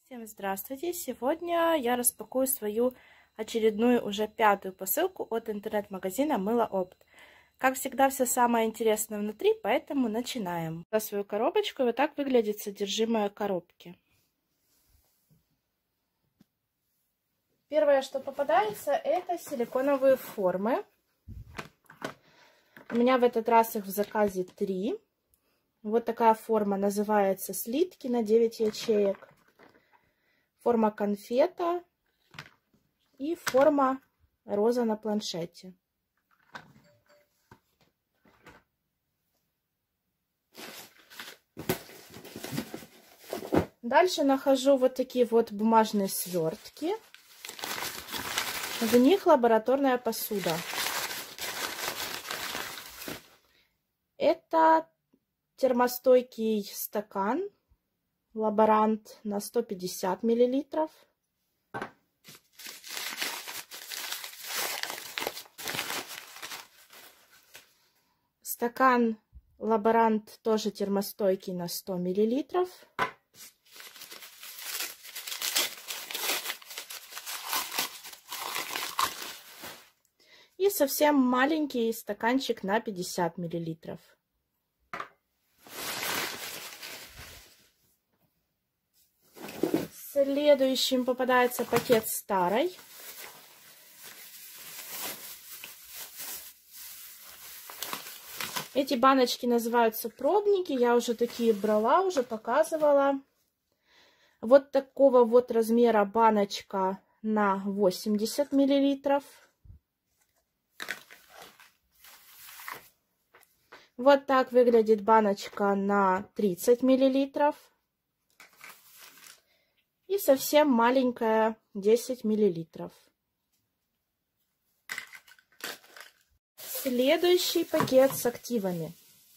Всем здравствуйте! Сегодня я распакую свою очередную, уже пятую посылку от интернет-магазина Мыло Опт. Как всегда, все самое интересное внутри, поэтому начинаем. За свою коробочку, и вот так выглядит содержимое коробки. Первое, что попадается, это силиконовые формы. У меня в этот раз их в заказе 3. Вот такая форма называется слитки на 9 ячеек. Форма конфета и форма роза на планшете. Дальше нахожу вот такие вот бумажные свертки. В них лабораторная посуда. Это термостойкий стакан. Лаборант на 150 мл. Стакан лаборант тоже термостойкий на 100 мл. И совсем маленький стаканчик на 50 мл. Следующим попадается пакет старой. Эти баночки называются пробники. Я уже такие брала, уже показывала. Вот такого вот размера баночка на 80 мл. Вот так выглядит баночка на 30 мл. И совсем маленькая 10 мл. Следующий пакет с активами.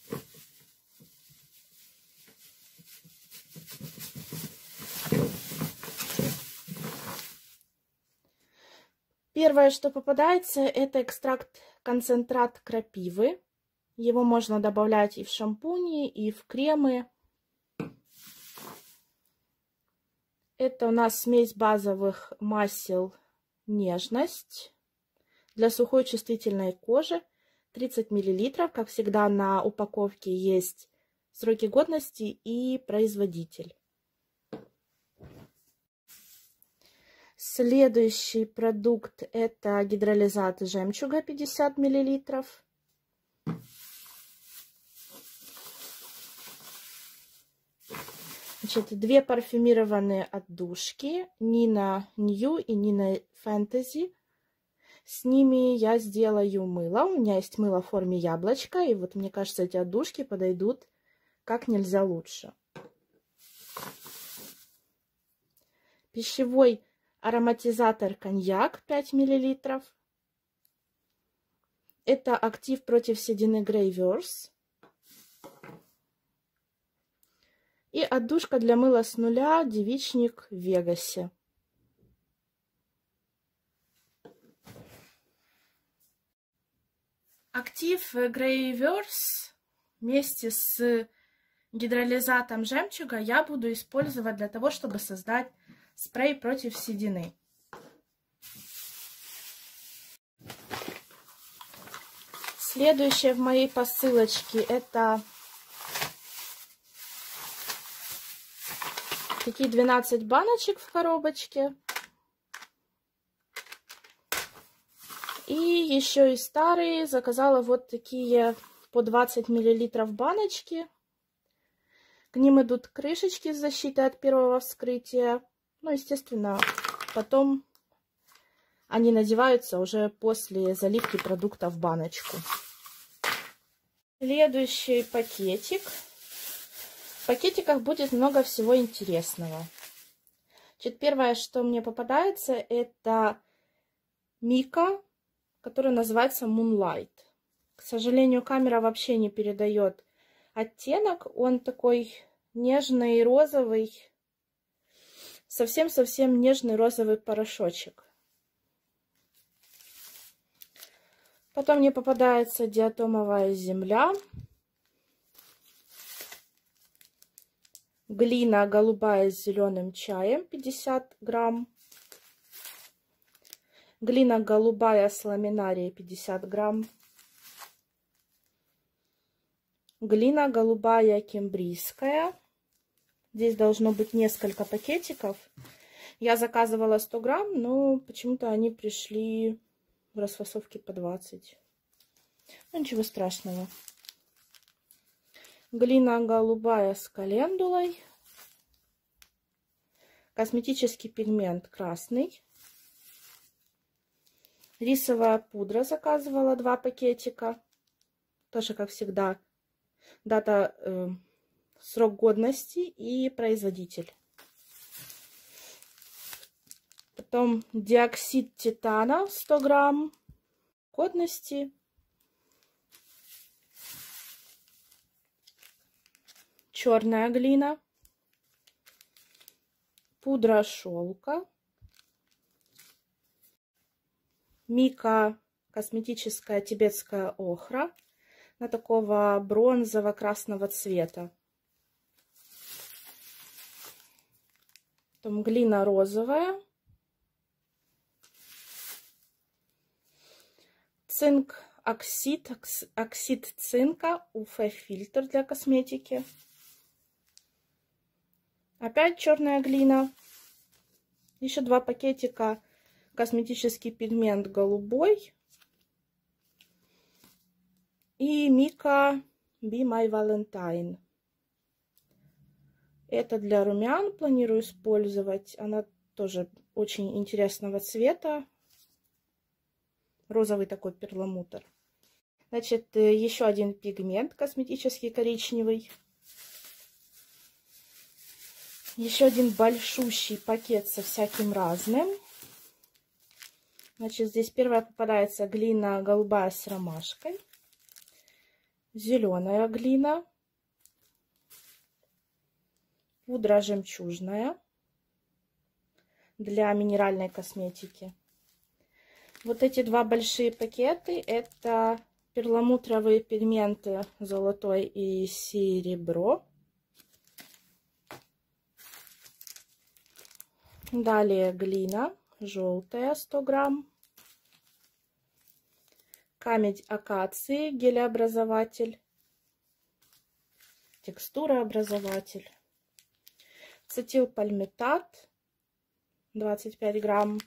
Первое, что попадается, это экстракт-концентрат крапивы. Его можно добавлять и в шампуни, и в кремы. Это у нас смесь базовых масел «Нежность» для сухой чувствительной кожи. 30 мл. Как всегда, на упаковке есть сроки годности и производитель. Следующий продукт – это гидролизат жемчуга 50 мл. Значит, 2 парфюмированные отдушки Nina New и Nina Fantasy. С ними я сделаю мыло. У меня есть мыло в форме яблочка. И вот мне кажется, эти отдушки подойдут как нельзя лучше. Пищевой ароматизатор коньяк 5 мл. Это актив против седины Greyverse. И отдушка для мыла с нуля девичник в Вегасе. Актив Greyverse вместе с гидролизатом жемчуга я буду использовать для того, чтобы создать спрей против седины. Следующее в моей посылочке это такие 12 баночек в коробочке. И еще и старые. Заказала вот такие по 20 мл баночки. К ним идут крышечки с защитой от первого вскрытия. Ну, естественно, потом они надеваются уже после заливки продукта в баночку. Следующий пакетик. В пакетиках будет много всего интересного. Значит, первое, что мне попадается, это Мика, который называется Moonlight. К сожалению, камера вообще не передает оттенок. Он такой нежный, розовый. Совсем-совсем нежный розовый порошочек. Потом мне попадается диатомовая земля. Глина голубая с зеленым чаем 50 грамм. Глина голубая с ламинарией 50 грамм. Глина голубая кембрийская. Здесь должно быть несколько пакетиков. Я заказывала 100 грамм, но почему-то они пришли в расфасовке по 20. Ну, ничего страшного. Глина голубая с календулой. Косметический пигмент красный. Рисовая пудра заказывала 2 пакетика. Тоже, как всегда, дата, срок годности и производитель. Потом диоксид титана 100 грамм годности. Черная глина. Пудра шелка. Мика косметическая тибетская охра на такого бронзово-красного цвета. Потом глина розовая. Цинк оксид, оксид цинка, УФ-фильтр для косметики. Опять черная глина. Еще 2 пакетика косметический пигмент голубой. И Мика Be My Valentine. Это для румян планирую использовать. Она тоже очень интересного цвета. Розовый такой перламутр. Значит, еще один пигмент косметический коричневый. Еще один большущий пакет со всяким разным. Значит, здесь первая попадается глина голубая с ромашкой. Зеленая глина. Пудра жемчужная для минеральной косметики. Вот эти 2 большие пакеты — это перламутровые пигменты золотой и серебро. Далее глина желтая 100 грамм. Камедь акации, гелеобразователь. Текстурообразователь. Цетилпальмитат 25 грамм.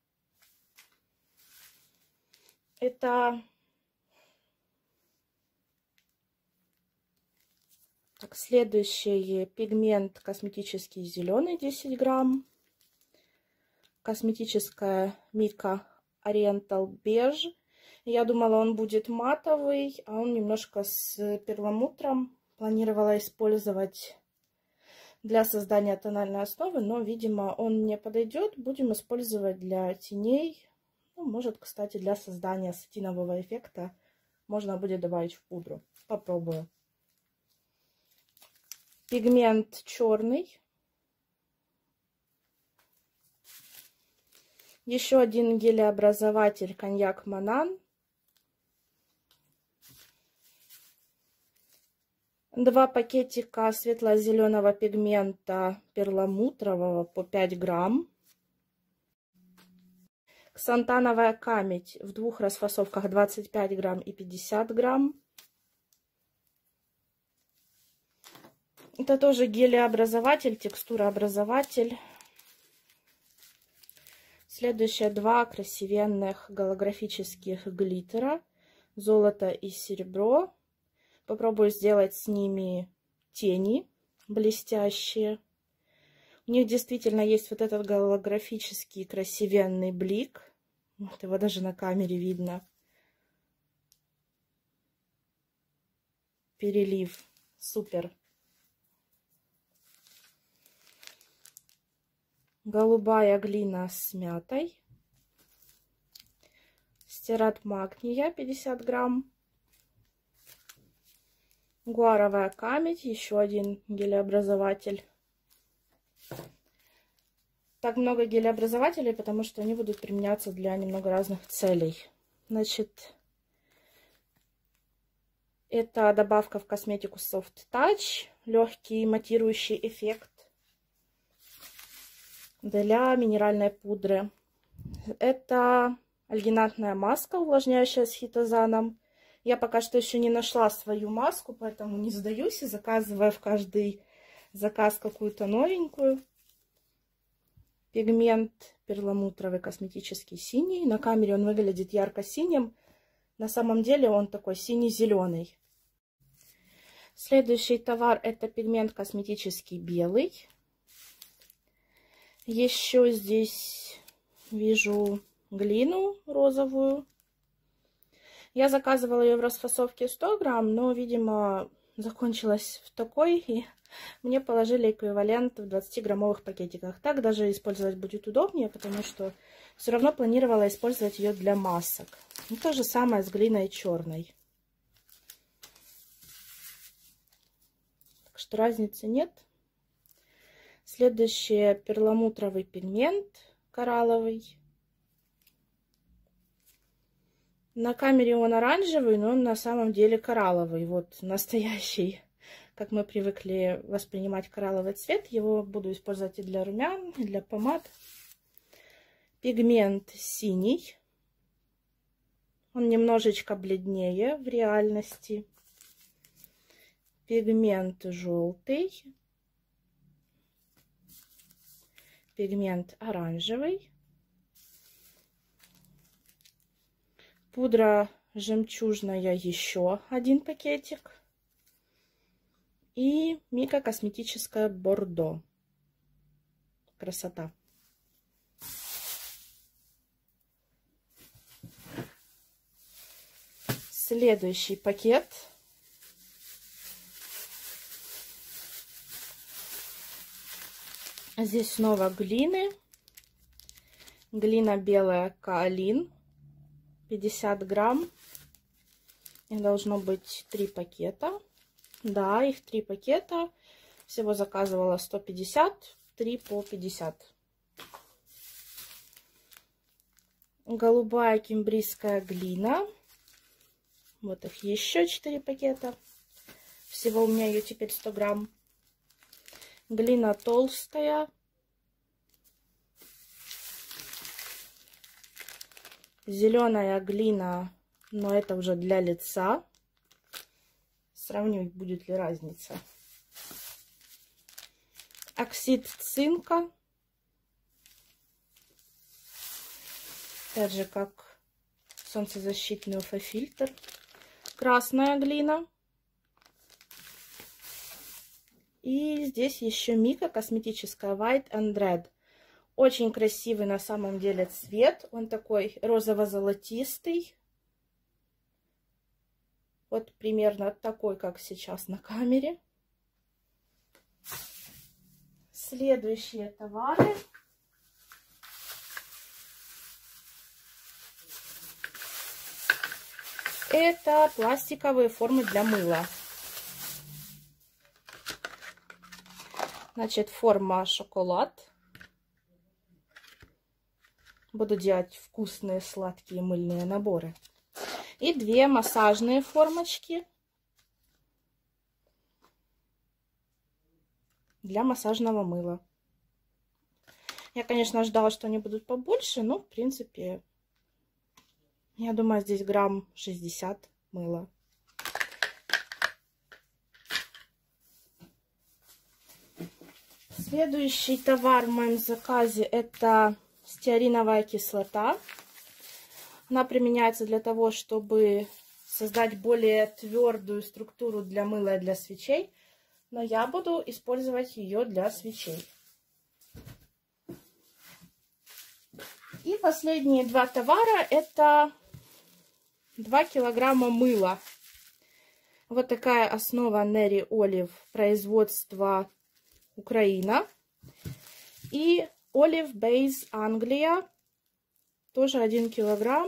Это так, следующий пигмент косметический зеленый 10 грамм. Косметическая Мика Oriental Beige. Я думала, он будет матовый, а он немножко с перламутром. Планировала использовать для создания тональной основы, но, видимо, он не подойдет. Будем использовать для теней. Ну, может, кстати, для создания сатинового эффекта можно будет добавить в пудру. Попробую. Пигмент черный. Еще один гелеобразователь коньяк Манан. 2 пакетика светло-зеленого пигмента перламутрового по 5 грамм. Ксантановая камедь в 2 расфасовках 25 грамм и 50 грамм. Это тоже гелеобразователь, текстурообразователь. Следующие 2 красивенных голографических глиттера. Золото и серебро. Попробую сделать с ними тени блестящие. У них действительно есть вот этот голографический красивенный блик. Вот его даже на камере видно. Перелив. Супер. Голубая глина с мятой. Стират магния 50 грамм. Гуаровая камедь. Еще один гелеобразователь. Так много гелеобразователей, потому что они будут применяться для немного разных целей. Значит, это добавка в косметику Soft Touch. легкий матирующий эффект для минеральной пудры. Это альгинатная маска, увлажняющая с хитозаном. Я пока что еще не нашла свою маску, поэтому не сдаюсь и заказываю в каждый заказ какую-то новенькую. Пигмент перламутровый, косметический синий. На камере он выглядит ярко-синим. На самом деле он такой синий-зеленый. Следующий товар — это пигмент косметический белый. Еще здесь вижу глину розовую. Я заказывала ее в расфасовке 100 грамм, но, видимо, закончилась в такой, и мне положили эквивалент в 20-граммовых пакетиках. Так даже использовать будет удобнее, потому что все равно планировала использовать ее для масок. И то же самое с глиной черной. Так что разницы нет. Следующее — перламутровый пигмент коралловый. На камере он оранжевый, но он на самом деле коралловый. Вот настоящий, как мы привыкли воспринимать коралловый цвет. Его буду использовать и для румян, и для помад. Пигмент синий. Он немножечко бледнее в реальности. Пигмент желтый. Пигмент оранжевый. Пудра жемчужная, еще один пакетик. И Мика косметическая бордо. Красота. Следующий пакет. Здесь снова глины. Глина белая Каолин. 50 грамм. Их должно быть 3 пакета. Да, их 3 пакета. Всего заказывала 150. 3 по 50. Голубая кимбрийская глина. Вот их еще 4 пакета. Всего у меня ее теперь 100 грамм. Глина толстая. Зеленая глина, но это уже для лица. Сравнивать, будет ли разница. Оксид цинка. Опять же, как солнцезащитный UV-фильтр. Красная глина. И здесь еще Мика косметическая White and Red. Очень красивый на самом деле цвет. Он такой розово-золотистый. Вот примерно такой, как сейчас на камере. Следующие товары. Это пластиковые формы для мыла. Значит, форма шоколад. Буду делать вкусные сладкие мыльные наборы. И 2 массажные формочки для массажного мыла. Я, конечно, ждала, что они будут побольше, но, в принципе, я думаю, здесь грамм 60 мыла. Следующий товар в моем заказе — это стеариновая кислота. Она применяется для того, чтобы создать более твердую структуру для мыла и для свечей. Но я буду использовать ее для свечей. И последние 2 товара — это 2 килограмма мыла. Вот такая основа Neri Olive, производство Украина. И Olive Base Англия, тоже 1 килограмм.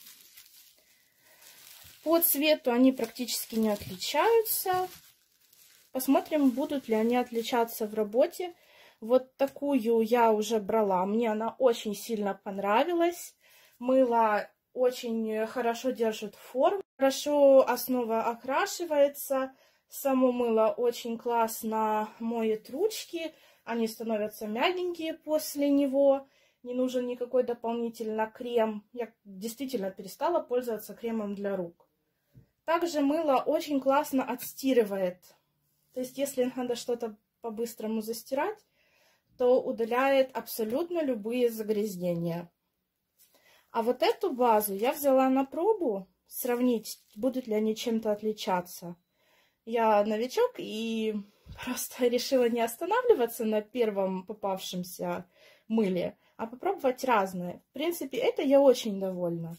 По цвету они практически не отличаются. Посмотрим, будут ли они отличаться в работе. Вот такую я уже брала, мне она очень сильно понравилась. Мыло очень хорошо держит форму, хорошо основа окрашивается, Само мыло очень классно моет ручки, они становятся мягенькие после него, не нужен никакой дополнительный крем. Я действительно перестала пользоваться кремом для рук. Также мыло очень классно отстирывает. То есть, если надо что-то по-быстрому застирать, то удаляет абсолютно любые загрязнения. А вот эту базу я взяла на пробу, сравнить, будут ли они чем-то отличаться. Я новичок и просто решила не останавливаться на первом попавшемся мыле, а попробовать разные. В принципе, это я очень довольна.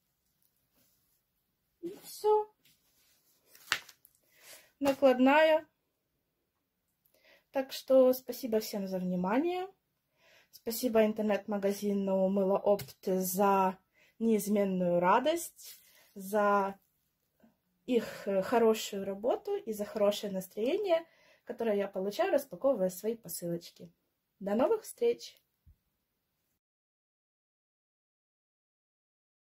И все. Накладная. Так что спасибо всем за внимание. Спасибо интернет-магазину Мыло Опт за неизменную радость, за их хорошую работу и за хорошее настроение, которое я получаю, распаковывая свои посылочки. До новых встреч!